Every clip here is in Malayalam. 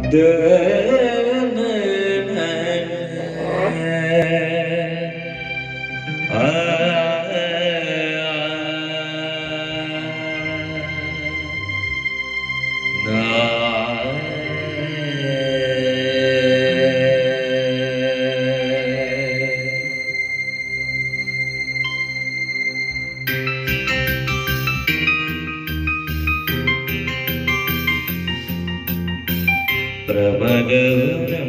പ്രഭഗവനം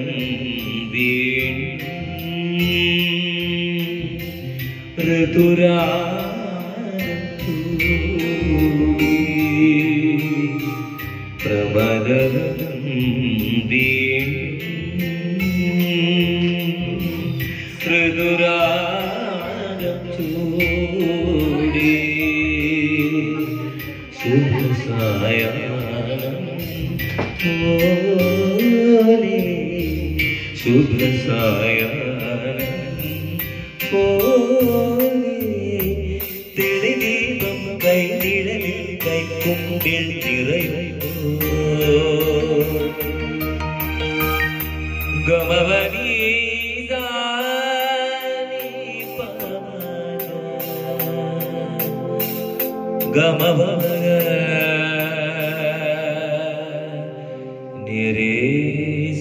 തെളിദീപം കൈനിഴലിൽ കൈക്കുമ്പിൽ നിറയുന്നു ഗമവഗ നിരേസ.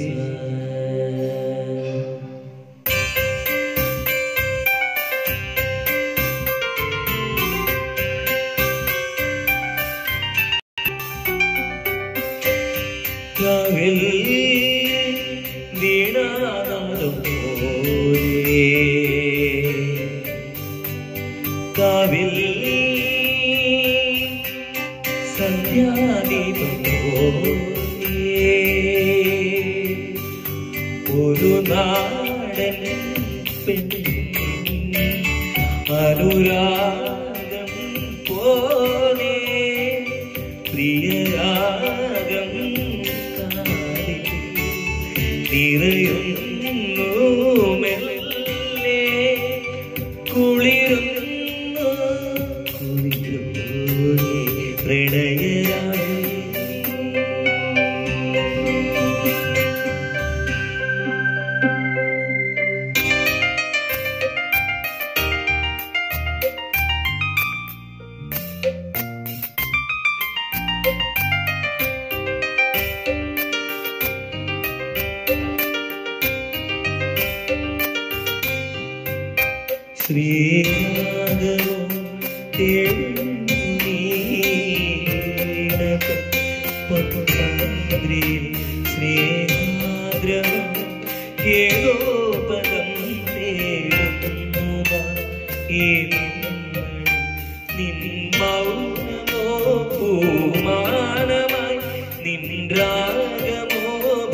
വീണാനാദം പോലെ കാവിൽ സന്ധ്യാദീപം പോലെ ഒരു നാടൻ പെണ്ണിൻ അനുരാഗം പോലെ പ്രിയരാഗം നിറയുന്നു മെല്ലെ കുളിരുന്നു പ്രണയരായി. ശ്രീരാഗവും സ്നേഹാദ്രവും ഏതോ പദം തേടുന്ന നിൻ മൗനമോ പൂമാനമായി നിൻ രാഗമോ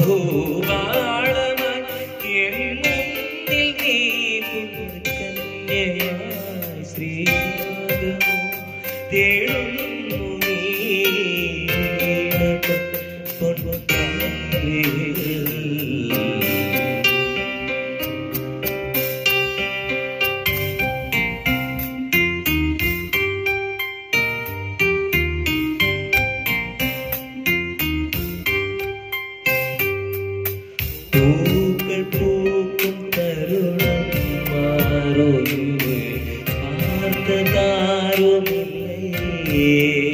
ഭൂപാളമായി എന്നിൽ നീ ശ്രീരാഗമോ തേടുന്നു പൂക്കൾ പൂക്കും തരുണം മാറുന്നേ ആർത്തതാരുമില്ലേ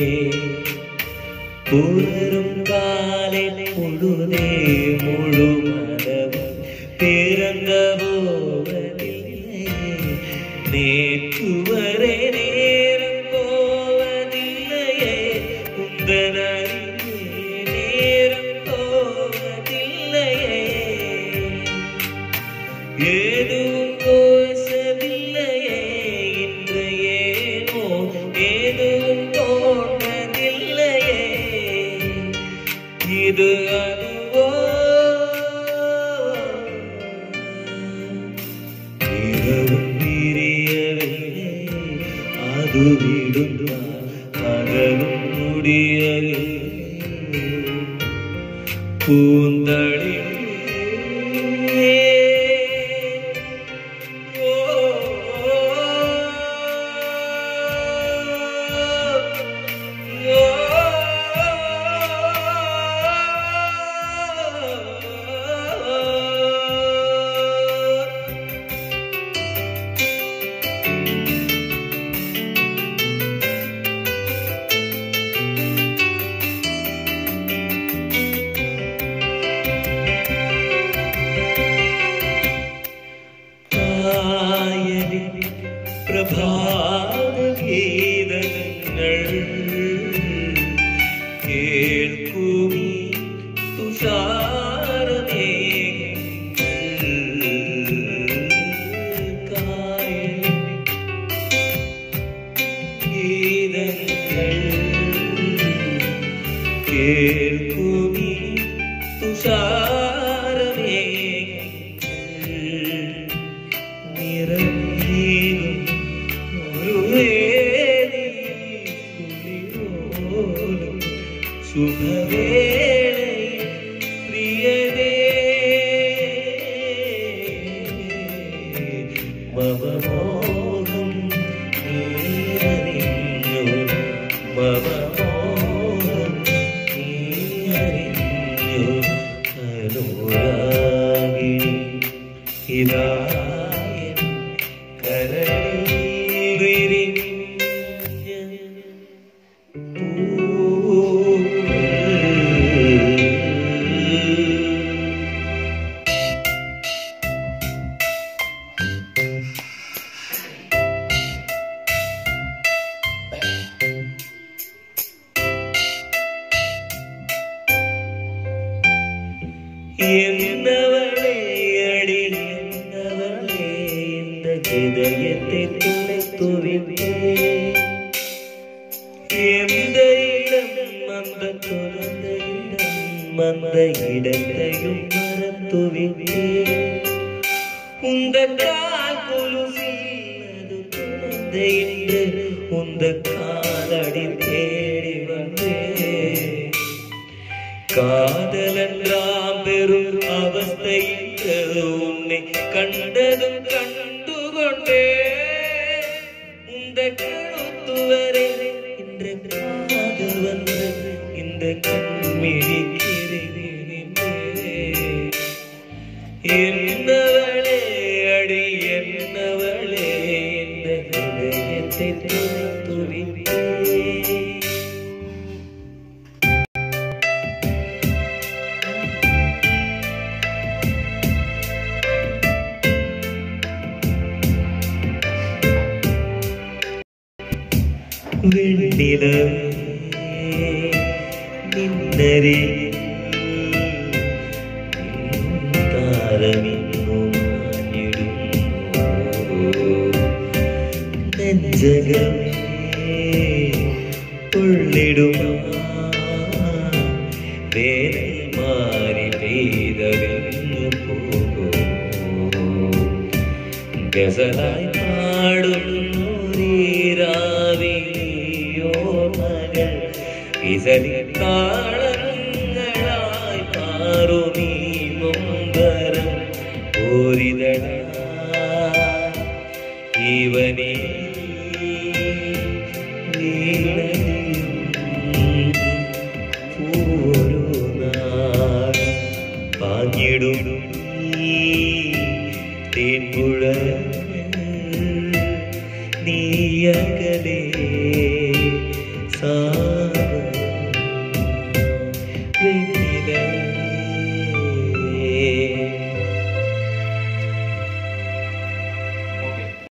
പുലരും കാലിൽ പൊഴുതേ മുഴുമലവും പിറന്ന പോവതില്ലേ നേറ്റുവരെ നേരം പോവതില്ലയേ കുന്തനറിഞ്ഞേ നേരം പോവതില്ലയേ ഏതും കോശമില്ലയേ ഇன்று ഏനോ ഏതും തോന്നതില്ലയേ ഇത് അതുവോ ഇരവും പിരിയവില്ലേ അതു വിടുന്ന പകലും മുടിയവില്ലേ പൂന്തളി ചാരമേ നിറഞ്ഞീരും ഒരു വേദി കുളിരോലും ശുഭവേളയിൽ പ്രിയനേ മമമോഹം നീയറിഞ്ഞു മമമോഹം നീയറിഞ്ഞു അനുരാഗിണി ഇതായൻ കരളിൽ വിരിഞ്ഞ എന്നവളെ അടി എന്നവളെ இந்த ഹൃദയത്തെ തുളത്തുവിട്ടേ எந்த இடம் அந்த துறந்த இடம் அந்த இடத்தையும் மறந்துவிட்டே உந்த கால் கொலுசில் துறந்த என்று உந்த காலடி தேடி வந்தே காதலெல்லாம் பெரும் அவஸ்தையில் உன்னை கண்டதும் கண்டுகொண்டே இந்த கழுத்துவரை இந்த காதல் வந்து இந்த கண்மிழி என்னவளே அடி என்னவளே இந்த ஹൃദയத்தை துளைத்துவிட்டே വെണ്ണിലവേ നിന്നരെ താരമിന്നു മാഞ്ഞിടുന്നു നെഞ്ചകമേ ഉള്ളിടുമാ വേനൽ മാറി പെയ്തകന്നു പോകുമോ ഗസലായി പാടുന്നു നീരാവിയോ മകൾ ഇസലിക്കാ